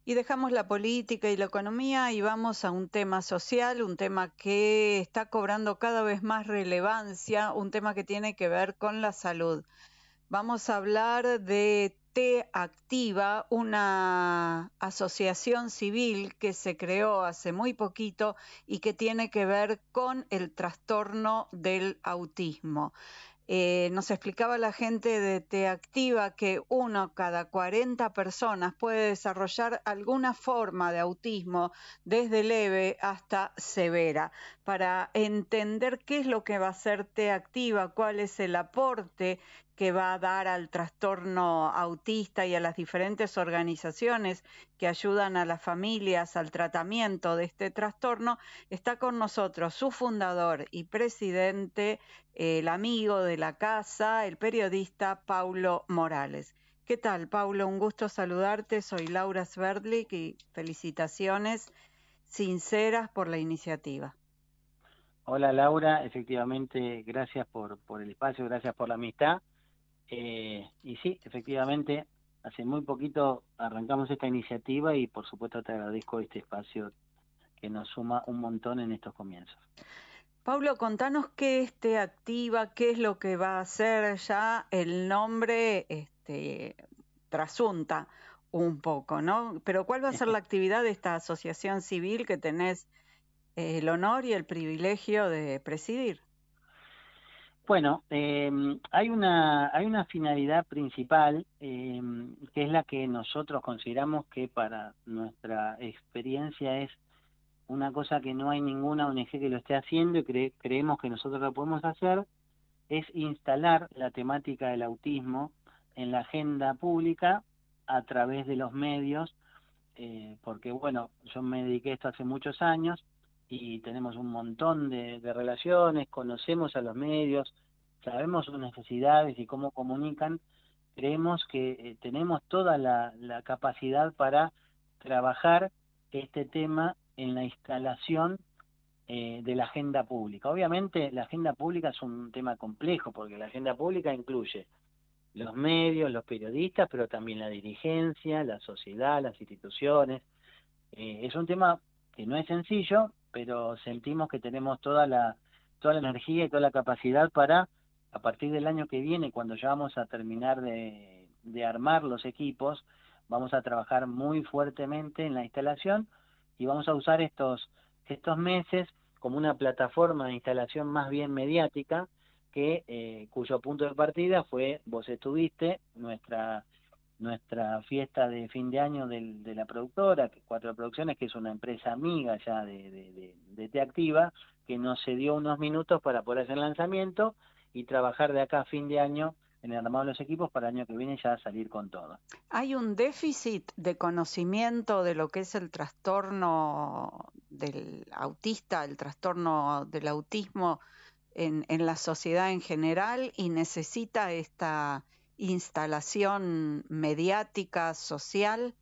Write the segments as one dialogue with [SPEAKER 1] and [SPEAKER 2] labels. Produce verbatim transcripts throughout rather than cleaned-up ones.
[SPEAKER 1] Y dejamos la política y la economía y vamos a un tema social, un tema que está cobrando cada vez más relevancia, un tema que tiene que ver con la salud. Vamos a hablar de T Activa, una asociación civil que se creó hace muy poquito y que tiene que ver con el trastorno del autismo. Eh, nos explicaba la gente de Te Activa que uno cada cuarenta personas puede desarrollar alguna forma de autismo, desde leve hasta severa. Para entender qué es lo que va a hacer Te Activa, cuál es el aporte que va a dar al trastorno autista y a las diferentes organizaciones que ayudan a las familias al tratamiento de este trastorno, está con nosotros su fundador y presidente, el amigo de la casa, el periodista Paulo Morales. ¿Qué tal, Paulo? Un gusto saludarte. Soy Laura Sverdlik y felicitaciones sinceras por la iniciativa.
[SPEAKER 2] Hola Laura, efectivamente, gracias por, por el espacio, gracias por la amistad. Eh, y sí, efectivamente, hace muy poquito arrancamos esta iniciativa y por supuesto te agradezco este espacio que nos suma un montón en estos comienzos.
[SPEAKER 1] Paulo, contanos qué es Te Activa, qué es lo que va a hacer. Ya el nombre este, trasunta un poco, ¿no? Pero ¿cuál va a ser la actividad de esta asociación civil que tenés eh, el honor y el privilegio de presidir?
[SPEAKER 2] Bueno, eh, hay una hay una finalidad principal eh, que es la que nosotros consideramos que para nuestra experiencia es una cosa que no hay ninguna O N G que lo esté haciendo y cre- creemos que nosotros lo podemos hacer, es instalar la temática del autismo en la agenda pública a través de los medios, eh, porque bueno, yo me dediqué a esto hace muchos años y tenemos un montón de, de relaciones, conocemos a los medios, sabemos sus necesidades y cómo comunican. Creemos que eh, tenemos toda la, la capacidad para trabajar este tema en la instalación eh, de la agenda pública. Obviamente la agenda pública es un tema complejo porque la agenda pública incluye los medios, los periodistas, pero también la dirigencia, la sociedad, las instituciones. Eh, es un tema que no es sencillo, pero sentimos que tenemos toda la, toda la energía y toda la capacidad para, a partir del año que viene, cuando ya vamos a terminar de, de armar los equipos, vamos a trabajar muy fuertemente en la instalación y vamos a usar estos, estos meses como una plataforma de instalación más bien mediática, que eh, cuyo punto de partida fue, vos estuviste, nuestra nuestra fiesta de fin de año del, de la productora, que Cuatro Producciones, que es una empresa amiga ya de, de, de, de Te Activa, que nos cedió unos minutos para poder hacer el lanzamiento y trabajar de acá a fin de año en el armado de los equipos para el año que viene ya salir con todo.
[SPEAKER 1] ¿Hay un déficit de conocimiento de lo que es el trastorno del autista, el trastorno del autismo en, en la sociedad en general y necesita esta instalación mediática, social?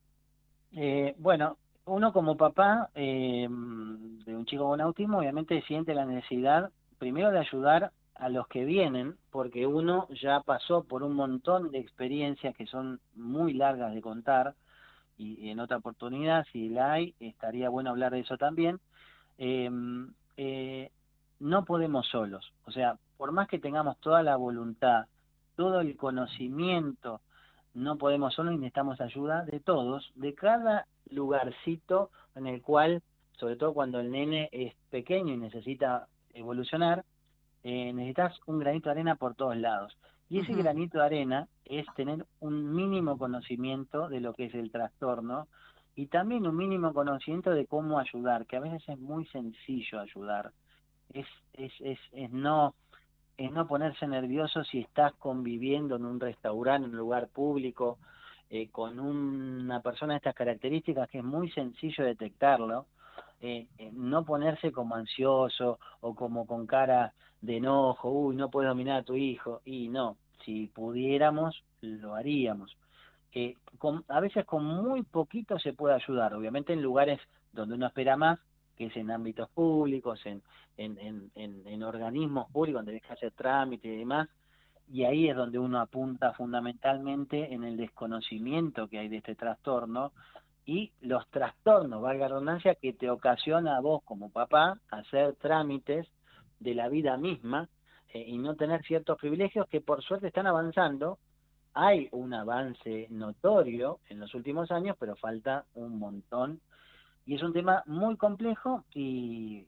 [SPEAKER 2] Eh, bueno, uno como papá eh, de un chico con autismo obviamente siente la necesidad primero de ayudar a los que vienen, porque uno ya pasó por un montón de experiencias que son muy largas de contar, y, y en otra oportunidad, si la hay, estaría bueno hablar de eso también. Eh, eh, no podemos solos, o sea, por más que tengamos toda la voluntad, todo el conocimiento, no podemos solos y necesitamos ayuda de todos, de cada lugarcito en el cual, sobre todo cuando el nene es pequeño y necesita evolucionar, eh, necesitas un granito de arena por todos lados. Y ese
[SPEAKER 1] Ujú.
[SPEAKER 2] granito de arena es tener un mínimo conocimiento de lo que es el trastorno y también un mínimo conocimiento de cómo ayudar, que a veces es muy sencillo ayudar. Es, es, es, es no es no ponerse nervioso si estás conviviendo en un restaurante, en un lugar público, eh, con una persona de estas características, que es muy sencillo detectarlo. Eh, eh, no ponerse como ansioso o como con cara de enojo, uy, no puedo dominar a tu hijo, y no, si pudiéramos, lo haríamos. Eh, con, a veces con muy poquito se puede ayudar, obviamente en lugares donde uno espera más, que es en ámbitos públicos, en, en, en, en, en organismos públicos donde tenés que hacer trámite y demás, y ahí es donde uno apunta fundamentalmente en el desconocimiento que hay de este trastorno, y los trastornos, valga la redundancia, que te ocasiona a vos como papá hacer trámites de la vida misma eh, y no tener ciertos privilegios que por suerte están avanzando. Hay un avance notorio en los últimos años, pero falta un montón. Y es un tema muy complejo y,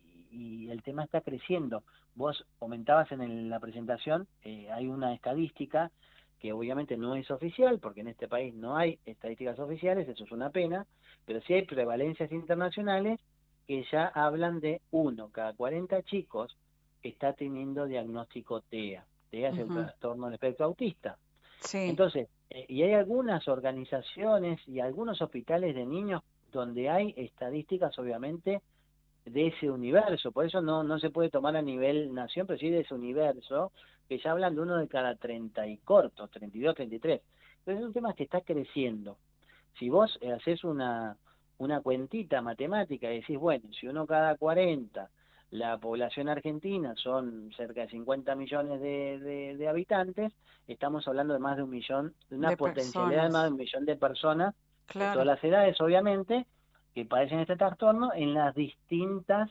[SPEAKER 2] y el tema está creciendo. Vos comentabas en el- la presentación, eh, hay una estadística que obviamente no es oficial, porque en este país no hay estadísticas oficiales, eso es una pena, pero sí hay prevalencias internacionales que ya hablan de uno cada cuarenta chicos que está teniendo diagnóstico TEA. TEA es el
[SPEAKER 1] Ujú.
[SPEAKER 2] trastorno del espectro autista.
[SPEAKER 1] Sí.
[SPEAKER 2] Entonces, eh, y hay algunas organizaciones y algunos hospitales de niños donde hay estadísticas, obviamente, de ese universo. Por eso no, no se puede tomar a nivel nación, pero sí de ese universo, que ya hablan de uno de cada treinta y cortos, treinta y dos, treinta y tres. Entonces es un tema que está creciendo. Si vos eh, haces una, una cuentita matemática y decís, bueno, si uno cada cuarenta, la población argentina son cerca de cincuenta millones de, de, de habitantes, estamos hablando de más de un millón, de una
[SPEAKER 1] De
[SPEAKER 2] potencialidad de más de
[SPEAKER 1] personas.
[SPEAKER 2] un millón de personas, de todas
[SPEAKER 1] Claro.
[SPEAKER 2] las edades, obviamente, que padecen este trastorno en las distintas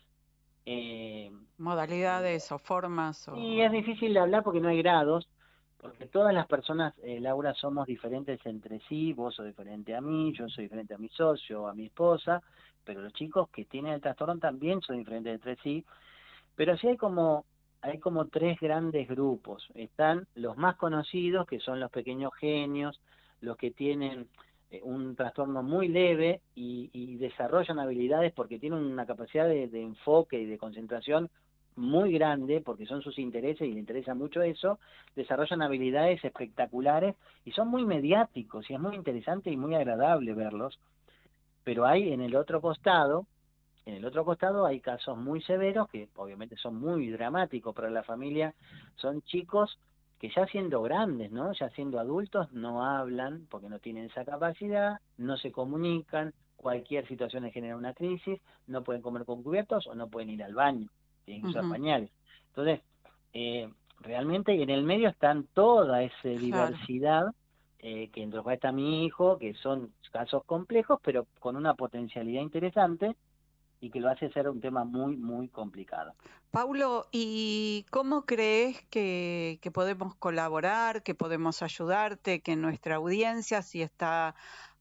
[SPEAKER 2] eh,
[SPEAKER 1] Modalidades o formas
[SPEAKER 2] y
[SPEAKER 1] o...
[SPEAKER 2] es difícil de hablar porque no hay grados, porque todas las personas, eh, Laura, somos diferentes entre sí, vos sos diferente a mí, yo soy diferente a mi socio, a mi esposa, pero los chicos que tienen el trastorno también son diferentes entre sí, pero sí hay como, hay como tres grandes grupos. Están los más conocidos, que son los pequeños genios, los que tienen eh, un trastorno muy leve y, y desarrollan habilidades porque tienen una capacidad de, de enfoque y de concentración muy grande, porque son sus intereses y les interesa mucho eso, desarrollan habilidades espectaculares y son muy mediáticos y es muy interesante y muy agradable verlos, pero hay en el otro costado en el otro costado hay casos muy severos que obviamente son muy dramáticos para la familia. Son chicos que ya siendo grandes, ¿no? Ya siendo adultos, no hablan porque no tienen esa capacidad, no se comunican, cualquier situación les genera una crisis, no pueden comer con cubiertos o no pueden ir al baño, tienen que usar
[SPEAKER 1] Ujú.
[SPEAKER 2] pañales. Entonces, eh, realmente en el medio están toda esa
[SPEAKER 1] Claro.
[SPEAKER 2] diversidad eh, que entre los cuales está mi hijo, que son casos complejos, pero con una potencialidad interesante y que lo hace ser un tema muy, muy complicado.
[SPEAKER 1] Paulo, ¿y cómo crees que, que podemos colaborar, que podemos ayudarte, que nuestra audiencia, si está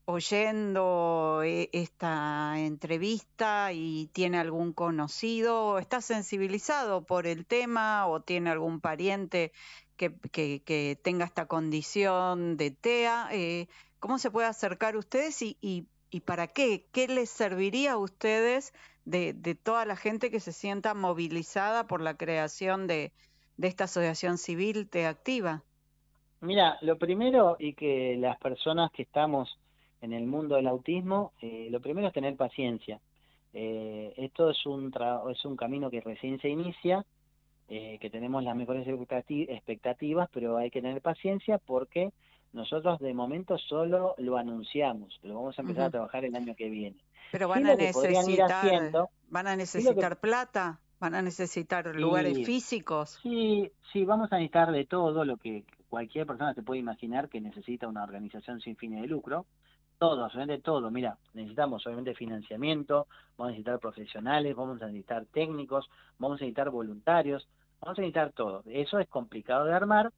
[SPEAKER 1] oyendo eh, esta entrevista y tiene algún conocido, o está sensibilizado por el tema o tiene algún pariente que, que- que tenga esta condición de TEA, eh, ¿cómo se puede acercar a ustedes y, y, y para qué? ¿Qué les serviría a ustedes de, de toda la gente que se sienta movilizada por la creación de, de esta asociación civil TEA Activa?
[SPEAKER 2] Mira, lo primero y que las personas que estamos en el mundo del autismo, eh, lo primero es tener paciencia. Eh, esto es un, tra- es un camino que recién se inicia, eh, que tenemos las mejores expectati- expectativas, pero hay que tener paciencia porque nosotros de momento solo lo anunciamos, lo vamos a empezar a
[SPEAKER 1] Ujú.
[SPEAKER 2] trabajar el año que viene.
[SPEAKER 1] Pero
[SPEAKER 2] Sí
[SPEAKER 1] van a
[SPEAKER 2] lo que podrían ir
[SPEAKER 1] necesitar,
[SPEAKER 2] haciendo,
[SPEAKER 1] van a
[SPEAKER 2] sí lo que
[SPEAKER 1] necesitar plata, van a necesitar lugares
[SPEAKER 2] y
[SPEAKER 1] físicos.
[SPEAKER 2] sí, sí, vamos a necesitar de todo lo que cualquier persona se puede imaginar que necesita una organización sin fines de lucro. Todo, absolutamente todo. Mira, necesitamos obviamente financiamiento, vamos a necesitar profesionales, vamos a necesitar técnicos, vamos a necesitar voluntarios, vamos a necesitar todo. Eso es complicado de armar.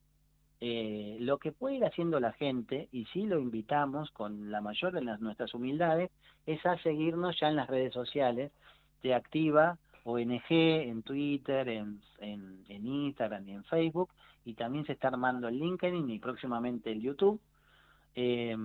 [SPEAKER 2] Eh, lo que puede ir haciendo la gente, y sí lo invitamos con la mayor de las, nuestras humildades, es a seguirnos ya en las redes sociales de Activa O N G, en Twitter, en, en, en Instagram y en Facebook, y también se está armando el LinkedIn y próximamente el YouTube. Eh,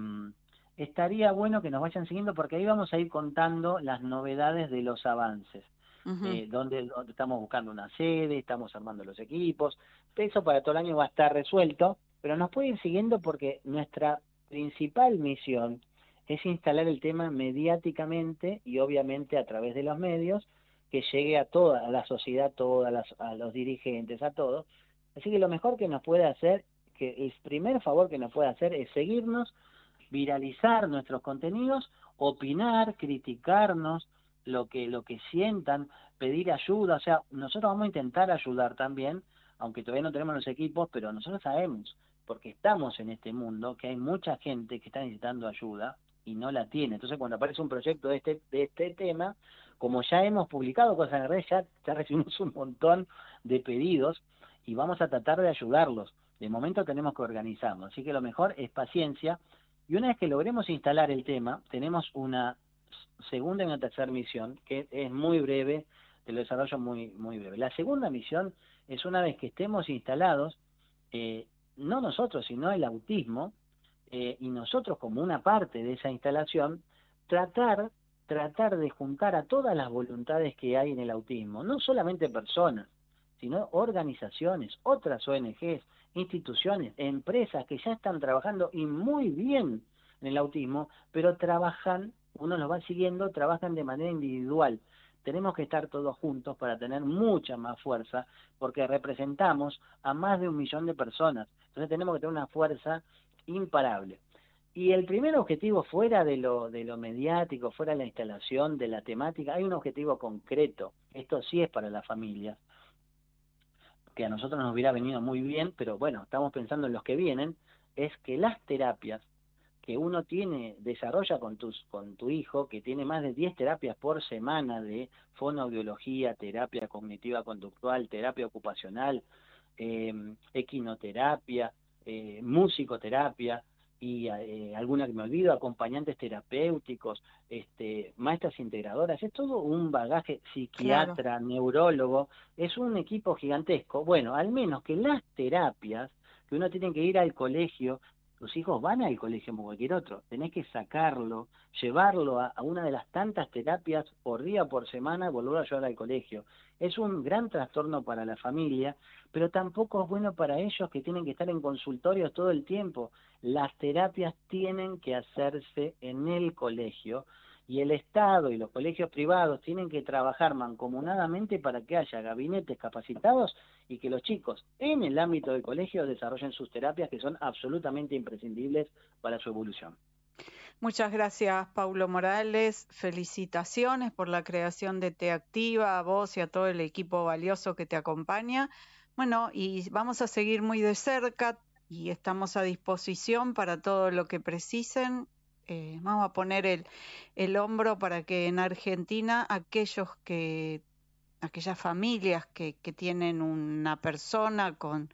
[SPEAKER 2] estaría bueno que nos vayan siguiendo porque ahí vamos a ir contando las novedades de los avances.
[SPEAKER 1] Ujú.
[SPEAKER 2] Eh, donde, donde estamos buscando una sede, estamos armando los equipos, eso para todo el año va a estar resuelto, pero nos pueden ir siguiendo porque nuestra principal misión es instalar el tema mediáticamente y obviamente a través de los medios, que llegue a toda a la sociedad, toda las, a los dirigentes, a todos. Así que lo mejor que nos puede hacer, que el primer favor que nos puede hacer es seguirnos, viralizar nuestros contenidos, opinar, criticarnos, lo que, lo que sientan, pedir ayuda, o sea, nosotros vamos a intentar ayudar también, aunque todavía no tenemos los equipos, pero nosotros sabemos, porque estamos en este mundo, que hay mucha gente que está necesitando ayuda, y no la tiene. Entonces, cuando aparece un proyecto de este, de este tema, como ya hemos publicado cosas en la red, ya, ya recibimos un montón de pedidos y vamos a tratar de ayudarlos. De momento tenemos que organizarnos, así que lo mejor es paciencia. Y una vez que logremos instalar el tema, tenemos una segunda y una tercera misión, que es muy breve, te lo desarrollo muy, muy breve. La segunda misión es una vez que estemos instalados, eh, no nosotros, sino el autismo, eh, y nosotros como una parte de esa instalación, tratar, tratar de juntar a todas las voluntades que hay en el autismo, no solamente personas, sino organizaciones, otras O N Ges, instituciones, empresas que ya están trabajando y muy bien en el autismo, pero trabajan, uno los va siguiendo, trabajan de manera individual. Tenemos que estar todos juntos para tener mucha más fuerza, porque representamos a más de un millón de personas. Entonces tenemos que tener una fuerza imparable. Y el primer objetivo, fuera de lo, de lo mediático, fuera de la instalación, de la temática, hay un objetivo concreto. Esto sí es para la familia, que a nosotros nos hubiera venido muy bien, pero bueno, estamos pensando en los que vienen, es que las terapias que uno tiene, desarrolla con, tus, con tu hijo, que tiene más de diez terapias por semana de fonoaudiología, terapia cognitiva conductual, terapia ocupacional, eh, equinoterapia, eh, musicoterapia y eh, alguna que me olvido, acompañantes terapéuticos, este, maestras integradoras, es todo un bagaje,
[SPEAKER 1] Claro.
[SPEAKER 2] psiquiatra, neurólogo, es un equipo gigantesco. Bueno, al menos que las terapias, que uno tiene que ir al colegio, tus hijos van al colegio como cualquier otro, tenés que sacarlo, llevarlo a, a una de las tantas terapias por día, por semana, volver a llevar al colegio. Es un gran trastorno para la familia, pero tampoco es bueno para ellos, que tienen que estar en consultorios todo el tiempo. Las terapias tienen que hacerse en el colegio y el Estado y los colegios privados tienen que trabajar mancomunadamente para que haya gabinetes capacitados y que los chicos en el ámbito del colegio desarrollen sus terapias, que son absolutamente imprescindibles para su evolución.
[SPEAKER 1] Muchas gracias, Paulo Morales. Felicitaciones por la creación de Te Activa, a vos y a todo el equipo valioso que te acompaña. Bueno, y vamos a seguir muy de cerca y estamos a disposición para todo lo que precisen. Eh, vamos a poner el, el hombro para que en Argentina aquellos que, aquellas familias que, que tienen una persona con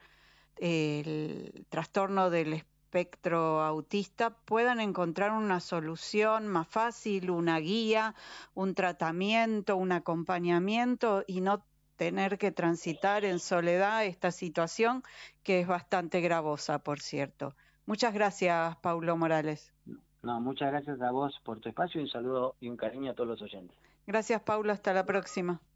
[SPEAKER 1] el trastorno del espectro autista puedan encontrar una solución más fácil, una guía, un tratamiento, un acompañamiento y no tener que transitar en soledad esta situación que es bastante gravosa, por cierto. Muchas gracias, Paulo Morales.
[SPEAKER 2] No, muchas gracias a vos por tu espacio y un saludo y un cariño a todos los oyentes.
[SPEAKER 1] Gracias, Paulo. Hasta la próxima.